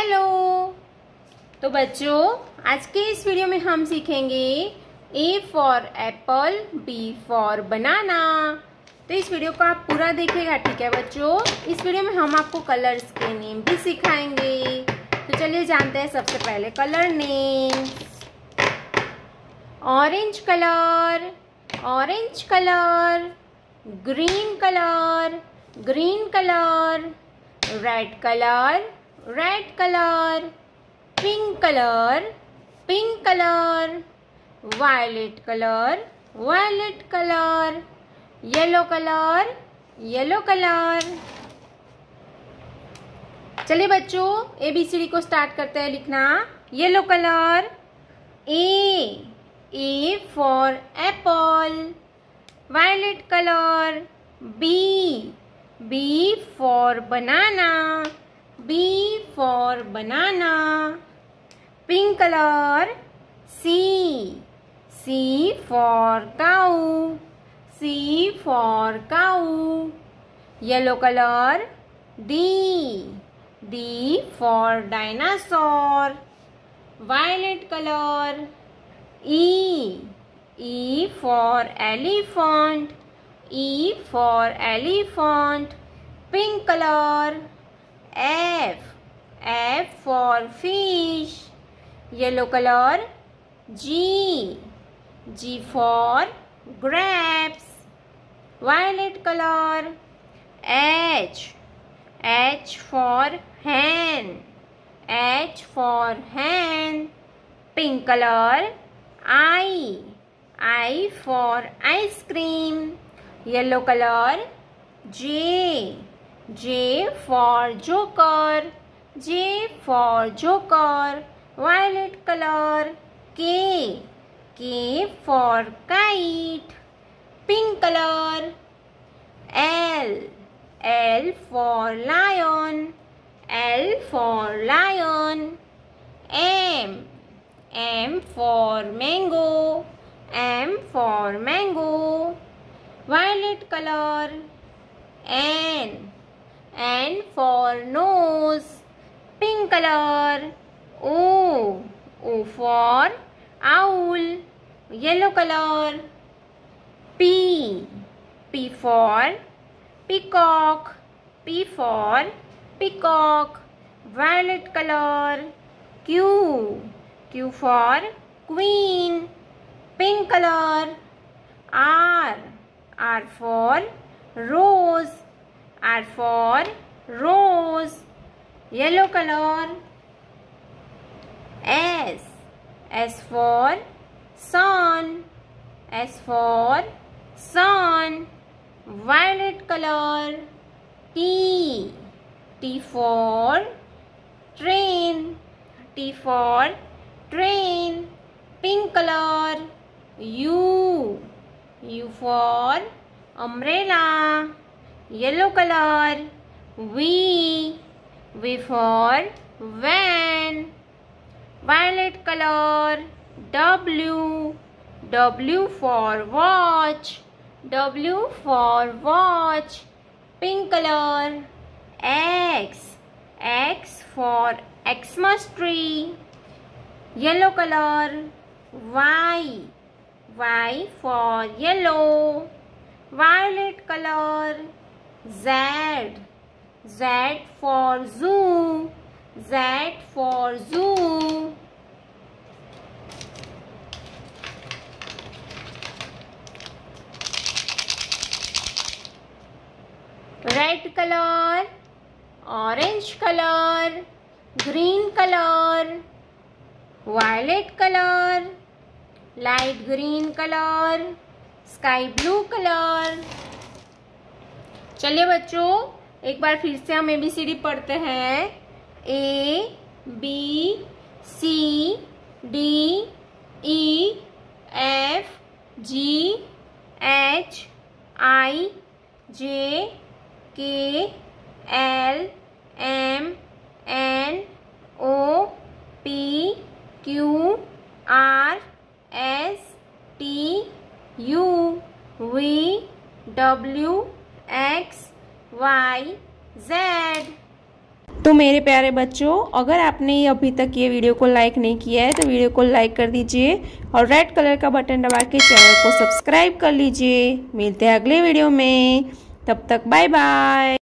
Hello. तो बच्चों, आज के इस वीडियो में हम सीखेंगे A for apple, B for banana. तो इस वीडियो को आप पूरा देखिएगा, ठीक है बच्चों। इस वीडियो में हम आपको कलर्स के नेम भी सिखाएंगे। तो चलिए जानते हैं सबसे पहले colour name. Orange colour, orange colour. Green colour, green colour. Red colour, red colour. Pink colour, pink colour. Violet colour, violet colour. Yellow colour, yellow colour. चलिए बच्चों, ABCD को स्टार्ट करते हैं लिखना। Yellow colour, A for apple. Violet colour, B for banana, B for banana. Pink colour, C for cow, C for cow. Yellow colour, D for dinosaur. Violet colour, E for elephant, E for elephant. Pink color, F for fish. Yellow color, G for grapes. Violet color, H for hen, H for hen. Pink color, I for ice cream. Yellow color, J for joker, J for joker. Violet color, K for kite. Pink color, L for lion, L for lion. M for mango, M for mango. Violet color, N for nose. Pink color, O for owl. Yellow color, P for peacock, P for peacock. Violet color, Q for queen. Pink color, R for rose, R for rose. Yellow color, S for sun, S for sun. Violet color, T for train, T for train. Pink color, U for umbrella. Yellow color, V for van. Violet color, W for watch, W for watch. Pink color, X for Xmas tree. Yellow color, Y for yellow. Violet color, Z for zoo, Z for zoo. Red color, orange color, green color, violet color, light green color, sky blue color। चलिए बच्चों, एक बार फिर से हम ABCD पढ़ते हैं। ABCDEFGHIJKLMNOPQRSTUVWXYZ। तो मेरे प्यारे बच्चों, अगर आपने अभी तक ये वीडियो को लाइक नहीं किया है तो वीडियो को लाइक कर दीजिए और रेड कलर का बटन दबा के चैनल को सब्सक्राइब कर लीजिए। मिलते हैं अगले वीडियो में, तब तक बाय बाय।